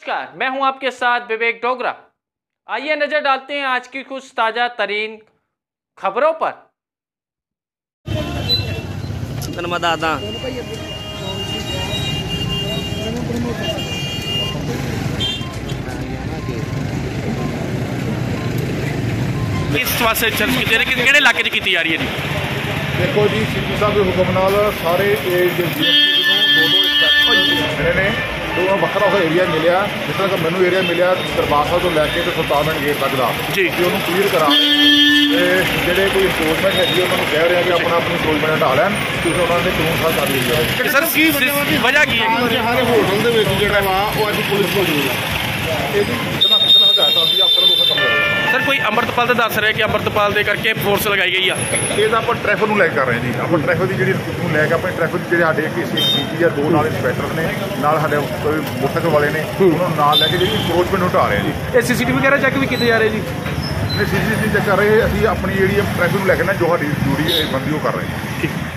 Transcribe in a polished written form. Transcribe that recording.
नमस्कार, मैं हूं आपके साथ विवेक डोगरा। आइए नजर डालते हैं आज की कुछ ताजा तरीन खबरों पर। किस वास्ते चर्च की किहड़े इलाके च की जा रही है जी? देखो जी, सिद्धू साहब के हुक्म नाल सारे दो ਵੱਖਰਾ एरिया मिलिया, जिस तरह मैनू एरिया मिलिया दरबार साहब तो लैके तो सुल्तानगंज गेट तक का जी उन्होंने क्लीयर करा ਜਿਹੜੇ कोई इंपोर्टमेंट है जी उन्होंने कह रहे हैं कि अपना अपनी इंपोर्टमेंट हटा लैन क्योंकि उन्होंने कानून साथ कर लिया। सर की वजह की है? हर होटल ਦੇ ਵਿੱਚ ਜਿਹੜਾ ਵਾ ਉਹ ਅੱਜ ਪੁਲਿਸ ਮੌਜੂਦ ਹੈ। ਇਹਦੀ ਕਿਤਨਾ ਹਦਾਇਤ ਆਉਂਦੀ ਅਫਸਰਾਂ ਨੂੰ ਖਤਮ ਕਰੋ। सर कोई ਅੰਮ੍ਰਿਤਪਾਲ ਦੇ ਦੱਸ ਰਿਹਾ ਕਿ ਅੰਮ੍ਰਿਤਪਾਲ ਦੇ ਕਰਕੇ ਫੋਰਸ ਲਗਾਈ ਗਈ ਆ। ਇਹ ਤਾਂ ਆਪਾਂ ਟ੍ਰੈਫਿਕ ਨੂੰ ਲੈ ਕਰ ਰਹੇ ਜੀ, ਆਪਾਂ ਟ੍ਰੈਫਿਕ ਦੀ ਜਿਹੜੀ ਨੂੰ ਲੈ ਕੇ ਆਪਣੇ ਟ੍ਰੈਫਿਕ ਜਿਹੜੇ ਸਾਡੇ ਸੀਪੀ ਆ ਦੋ ਨਾਲ ਇੰਸਪੈਕਟਰ ਨੇ ਨਾਲ ਸਾਡੇ ਮੋਟਰਸਾਈਕਲ ਵਾਲੇ ਨੇ ਉਹਨਾਂ ਨੂੰ ਨਾਲ ਲੈ ਕੇ ਜਿਹੜੀ ਇੰਕਰੋਚਮੈਂਟ ਹਟਾ ਰਹੇ ਜੀ। ਇਹ ਸੀਸੀਟੀਵੀ ਵਗੈਰਾ ਚੈੱਕ ਵੀ ਕੀਤੇ ਜਾ ਰਹੇ ਜੀ? ਸੀਸੀਟੀਵੀ ਚੈੱਕ ਕਰ ਰਹੇ, ਅਸੀਂ ਆਪਣੀ ਜਿਹੜੀ ਟ੍ਰੈਫਿਕ ਨੂੰ ਲੈ ਕੇ ਨਾ ਜੋ ਸਾਡੀ ਡਿਊਟੀ ਬੰਦੀ ਉਹ ਕਰ ਰਹੇ।